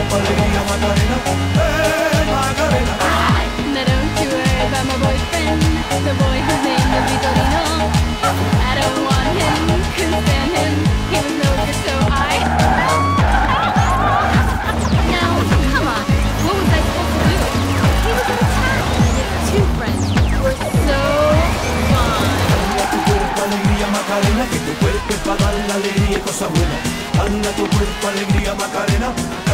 cuerpo alegría Macarena, Macarena. Now don't you worry about my boyfriend, the boy whose name is Vitorino. I don't want him, couldn't stand him, he was no good, so I... Now, come on, what was I supposed to do? He was in town, and his two friends were so fun. Tu cuerpo alegría Macarena, que tu cuerpo es para dar la alegría y cosas buenas. Anda tu cuerpo alegría Macarena.